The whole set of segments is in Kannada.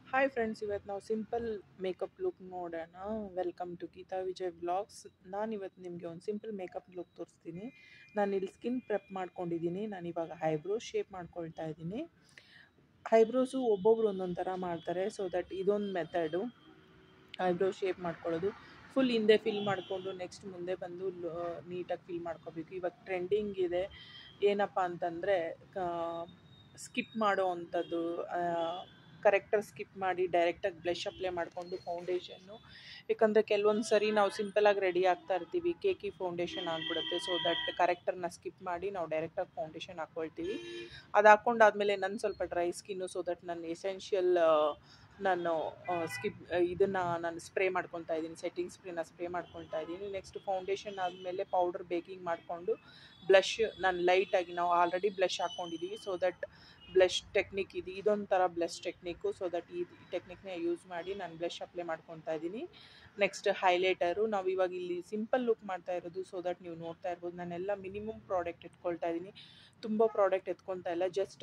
ಹಾಯ್ ಫ್ರೆಂಡ್ಸ್, ಇವತ್ತು ನಾವು ಸಿಂಪಲ್ ಮೇಕಪ್ ಲುಕ್ ನೋಡೋಣ. Welcome to Geeta Vijay vlogs. ನಾನು ಇವತ್ತು ನಿಮಗೆ ಒಂದು ಸಿಂಪಲ್ ಮೇಕಪ್ ಲುಕ್ ತೋರಿಸ್ತೀನಿ. ನಾನು ಇಲ್ಲಿ ಸ್ಕಿನ್ ಪ್ರೆಪ್ ಮಾಡ್ಕೊಂಡಿದ್ದೀನಿ. ನಾನು ಇವಾಗ ಐಬ್ರೋಸ್ ಶೇಪ್ ಮಾಡ್ಕೊಳ್ತಾ ಇದ್ದೀನಿ. ಐಬ್ರೋಸು ಒಬ್ಬೊಬ್ರು ಒಂದೊಂದು ಥರ ಮಾಡ್ತಾರೆ. ಸೊ ದಟ್ ಇದೊಂದು ಮೆಥಡು ಐಬ್ರೋ ಶೇಪ್ ಮಾಡ್ಕೊಳ್ಳೋದು. ಫುಲ್ ಹಿಂದೆ ಫಿಲ್ ಮಾಡಿಕೊಂಡು ನೆಕ್ಸ್ಟ್ ಮುಂದೆ ಬಂದು ನೀಟಾಗಿ ಫಿಲ್ ಮಾಡ್ಕೋಬೇಕು. ಇವಾಗ ಟ್ರೆಂಡಿಂಗ್ ಇದೆ ಏನಪ್ಪ ಅಂತಂದರೆ ಸ್ಕಿಪ್ ಮಾಡೋ ಅಂಥದ್ದು, ಕರೆಕ್ಟಾಗಿ ಸ್ಕಿಪ್ ಮಾಡಿ ಡೈರೆಕ್ಟಾಗಿ ಬ್ಲಷ್ ಅಪ್ಲೈ ಮಾಡಿಕೊಂಡು ಫೌಂಡೇಶನ್ನು. ಯಾಕಂದರೆ ಕೆಲವೊಂದು ಸರಿ ನಾವು ಸಿಂಪಲಾಗಿ ರೆಡಿ ಆಗ್ತಾ ಇರ್ತೀವಿ, ಕೇಕಿ ಫೌಂಡೇಶನ್ ಆಗಿಬಿಡುತ್ತೆ. ಸೊ ದಟ್ ಕರೆಕ್ಟರ್ನ ಸ್ಕಿಪ್ ಮಾಡಿ ನಾವು ಡೈರೆಕ್ಟಾಗಿ ಫೌಂಡೇಶನ್ ಹಾಕ್ಕೊಳ್ತೀವಿ. ಅದು ಹಾಕ್ಕೊಂಡಾದ್ಮೇಲೆ ನನ್ನ ಸ್ವಲ್ಪ ಡ್ರೈ ಸ್ಕಿನ್ನು. ಸೊ ದಟ್ ನನ್ನ ಎಸೆನ್ಷಿಯಲ್ ನಾನು ಇದನ್ನು ನಾನು ಸ್ಪ್ರೇ ಮಾಡ್ಕೊತಾ ಇದ್ದೀನಿ, ಸೆಟ್ಟಿಂಗ್ ಸ್ಪ್ರೇನ ಸ್ಪ್ರೇ ಮಾಡ್ಕೊತಾ ಇದ್ದೀನಿ. ನೆಕ್ಸ್ಟ್ ಫೌಂಡೇಶನ್ ಆದಮೇಲೆ ಪೌಡರ್ ಬೇಕಿಂಗ್ ಮಾಡಿಕೊಂಡು ಬ್ಲಷ್ ನಾನು ಲೈಟಾಗಿ, ನಾವು ಆಲ್ರೆಡಿ ಬ್ಲಷ್ ಹಾಕ್ಕೊಂಡಿದ್ದೀವಿ. ಸೊ ದಟ್ ಬ್ಲಷ್ ಟೆಕ್ನಿಕ್ ಇದೊಂಥರ ಬ್ಲಷ್ ಟೆಕ್ನಿಕ್ಕು. ಸೊ ದಟ್ ಈ ಟೆಕ್ನಿಕ್ನ ಯೂಸ್ ಮಾಡಿ ನಾನು ಬ್ಲಷ್ ಅಪ್ಲೈ ಮಾಡ್ಕೊತಾ ಇದ್ದೀನಿ. Next highlighter. ನಾವು ಇವಾಗ ಇಲ್ಲಿ ಸಿಂಪಲ್ ಲುಕ್ ಮಾಡ್ತಾ ಇರೋದು. ಸೊ ದಟ್ ನೀವು ನೋಡ್ತಾ ಇರ್ಬೋದು, ನಾನೆಲ್ಲ ಮಿನಿಮಮ್ ಪ್ರಾಡಕ್ಟ್ ಎತ್ಕೊಳ್ತಾ ಇದ್ದೀನಿ. ತುಂಬ ಪ್ರಾಡಕ್ಟ್ ಎತ್ಕೊತಾ ಇಲ್ಲ, ಜಸ್ಟ್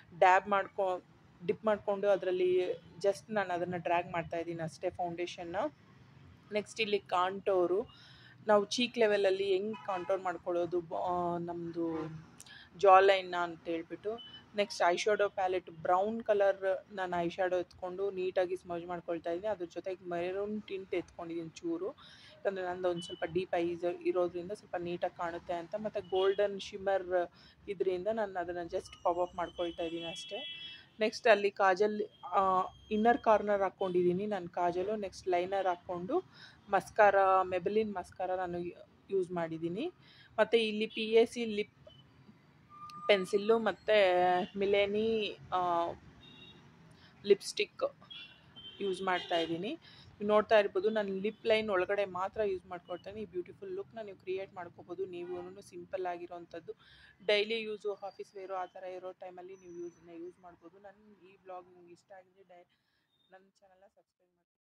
ಡಿಪ್ ಮಾಡಿಕೊಂಡು ಅದರಲ್ಲಿ ಜಸ್ಟ್ ನಾನು ಅದನ್ನು ಡ್ರ್ಯಾಗ್ ಮಾಡ್ತಾಯಿದ್ದೀನಿ ಅಷ್ಟೇ ಫೌಂಡೇಶನ್ನ. ನೆಕ್ಸ್ಟ್ ಇಲ್ಲಿ ಕಾಂಟೋರು. ನಾವು ಚೀಕ್ ಲೆವೆಲಲ್ಲಿ ಹೆಂಗೆ ಕಾಂಟೋರ್ ಮಾಡ್ಕೊಳ್ಳೋದು ನಮ್ಮದು ಜಾ ಲೈನ್ನ ಅಂತ ಹೇಳ್ಬಿಟ್ಟು. Next eye shadow palette brown colour ನಾನು ಐ ಶ್ಯಾಡೋ ಎತ್ಕೊಂಡು ನೀಟಾಗಿ ಸ್ಮಜ್ ಮಾಡ್ಕೊಳ್ತಾ ಇದ್ದೀನಿ. ಅದ್ರ ಜೊತೆಗೆ ಮೆರೂನ್ ಟಿಂಟ್ ಎತ್ಕೊಂಡಿದ್ದೀನಿ ಚೂರು, ಯಾಕಂದರೆ ನಂದು ಒಂದು ಸ್ವಲ್ಪ ಡೀಪ್ ಐಸ್ ಇರೋದ್ರಿಂದ ಸ್ವಲ್ಪ ನೀಟಾಗಿ ಕಾಣುತ್ತೆ ಅಂತ. ಮತ್ತು ಗೋಲ್ಡನ್ ಶಿಮ್ಮರ್ ಇದರಿಂದ ನಾನು ಅದನ್ನು ಜಸ್ಟ್ ಪಾಪ್ ಮಾಡ್ಕೊಳ್ತಾ ಇದ್ದೀನಿ ಅಷ್ಟೇ. ನೆಕ್ಸ್ಟ್ ಅಲ್ಲಿ ಕಾಜಲ್ ಇನ್ನರ್ ಕಾರ್ನರ್ ಹಾಕ್ಕೊಂಡಿದ್ದೀನಿ ನಾನು ಕಾಜಲು. ನೆಕ್ಸ್ಟ್ ಲೈನರ್ ಹಾಕ್ಕೊಂಡು ಮಸ್ಕಾರ, ಮೆಬಲಿನ್ ಮಸ್ಕಾರ ನಾನು ಯೂಸ್ ಮಾಡಿದ್ದೀನಿ. ಮತ್ತು ಇಲ್ಲಿ PAC ಲಿಪ್ ಪೆನ್ಸಿಲ್ಲು ಮತ್ತು ಮಿಲೇನಿ ಲಿಪ್ಸ್ಟಿಕ್ ಯೂಸ್ ಮಾಡ್ತಾ ಇದ್ದೀನಿ. ನೀವು ನೋಡ್ತಾ ಇರ್ಬೋದು, ನಾನು ಲಿಪ್ ಲೈನ್ ಒಳಗಡೆ ಮಾತ್ರ ಯೂಸ್ ಮಾಡ್ಕೊಳ್ತೇನೆ. ಈ ಬ್ಯೂಟಿಫುಲ್ ಲುಕ್ನ ನೀವು ಕ್ರಿಯೇಟ್ ಮಾಡ್ಕೋಬೋದು. ನೀವು ಸಿಂಪಲ್ ಆಗಿರೋವಂಥದ್ದು ಡೈಲಿ ಯೂಸು, ಆಫೀಸ್ ವೇರು ಆ ಥರ ಇರೋ ಟೈಮಲ್ಲಿ ನೀವು ಯೂಸ್ ಮಾಡ್ಬೋದು. ನನ್ನ ಈ ವ್ಲಾಗ್ ನಿಮ್ಗೆ ಇಷ್ಟ ಆಗಿದೆ ನನ್ನ ಚಾನಲ್ನ ಸಬ್ಸ್ಕ್ರೈಬ್ ಮಾಡಿ.